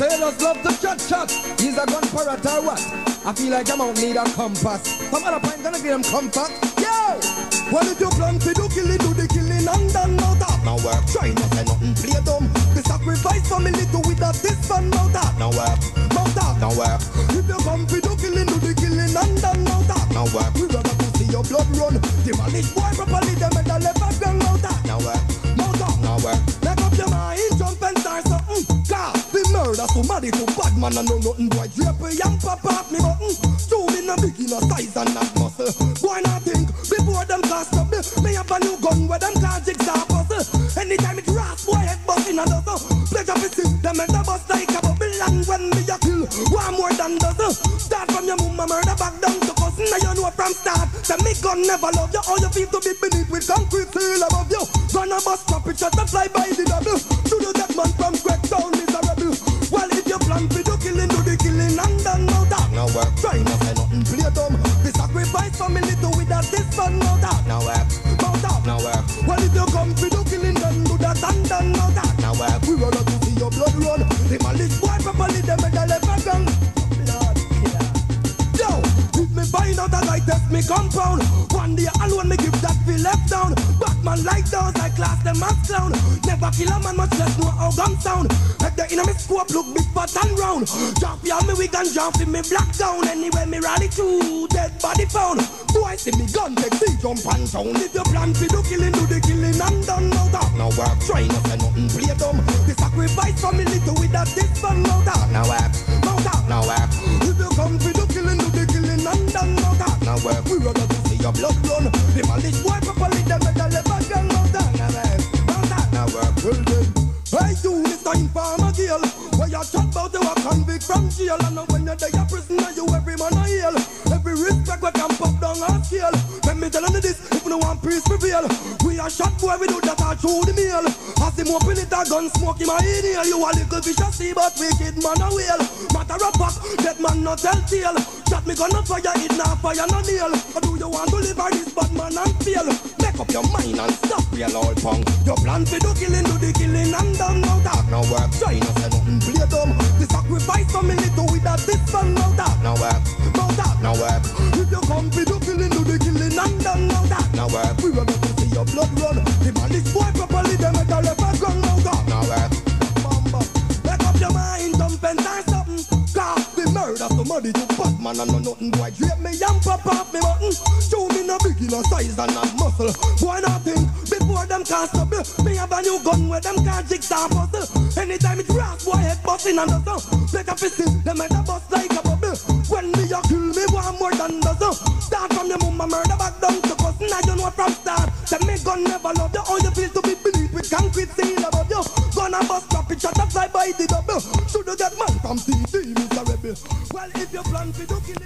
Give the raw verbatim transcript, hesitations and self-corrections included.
Taylors love to chat chat. He's a gun parrot or what? I feel like I'm out need a compass. Some other point gonna give them comfort. Yo! Well, if you plan to do killing, do the killing and done now that. Now work. Try not to nothing play dumb. The sacrifice family to without this fun now that. Now work. Now that. Now work. If you come to do killing, do the killing and done now that. Now work. We rather to see your blood run. Demolish boy properly, them and the left gun now that. Now work. Now that. Now work. Make up your mind, jump and start something. God, the murder somebody to bad man and know nothing. Boy, drape and pop off me button. Two in a big in a size and not muscle. Boy, not think before them cast up me. Me have a new gun where them can't jigsaw puzzle. Anytime it rasp, boy, head bust in a dozen. Pleasure to see them and the bust like a bubble. And when me a kill, one more than dozen. Start from your mama, murder back down to cousin. Now you know from start. Say me gun never love you. All you feel to be beneath with concrete seal above you. Gonna bust up it, shut and fly by the double. To the dead man from Greg down miserable. Well, if you plan to do killing, do the killing and done now that. Now work. Try not to nothing play dumb. The sacrifice family to without this fun now that. Now work. Now that. Now work. Well, if you come to do killing, then do that and done now that. Now work. We run out to see your blood run. The malice boy properly, them and the left gun. Blood killer. Yo, if me find out that I test me compound, one day alone me give that feel left down. Batman like those, I class them as clown. Never kill a man, much less know how gun sound. Head there in a me scope, look big fat and round. Jump ya me wig and jump in me black gown. Anyway me rally through, dead body found. Boy see me gun, take the jump and down. If you plan to do killing, do the killing and done now that. Now work, try not to nothing play dumb. The sacrifice family to without this fun now that. Now work, now that, now work. If you come to do killing, do the killing and done now that. Now work, we rather to see your blood run. The malice boy properly, them and the left gun now that. Now work, now that, now work. Well then, hey you, Mister Informer Gale, where you chat about you a convict from jail. And now when you're there a prisoner, you every man a hail. Every respect we can pop down on scale. Let me tell you this, if you want peace prevail, we a shot boy, we do that all through the mail. As him open it a gun smoke him a inhale. You a little fish a sea but wicked man a whale. Matter of fact, dead man not tell tale. Shot me gun a fire, it not fire no nail. Or do you want to live by this bad man and fail? Make up your mind and stop real old punk. Your plan for do killing, do the killing and done now that. Now work, try not to nothing play dumb. The sacrifice family to without this fun now that. Now work, now that, now work. If you come for do killing, do the killing and done now that. Now work, we rather to see your blood run. The man is boy properly, them at the left a gun now that. Now work, mamba, make up your mind, dump and time something. Cause the murder somebody to bad man and no nothing. Boy drape me and pop off me button. Show me no big in a size and not muscle. Boy not think before them can't stop me. Me have a new gun where them can't jigsaw puzzle. Anytime it rasp, boy head busting and the sun. Take a fist in, them head a bust like a bubble. When me a kill me, one more than the sun. Start from your mama, murder back down to cousin. I don't know from start. Say me gun never love you. All you feel to be beneath with concrete seal above you. Gonna bust drop it, shot a fly by the double. Should you get man from T V, Mister Rebel? Well, if you plan to do kill